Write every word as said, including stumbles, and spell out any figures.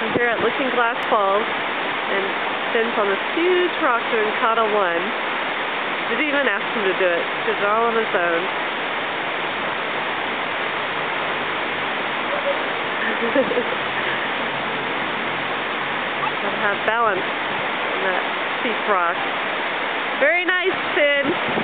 We're here at Looking Glass Falls, and Finn's on this huge rock doing Kata one. Didn't even ask him to do it. Did it all on his own. Gotta have balance on that steep rock. Very nice, Finn.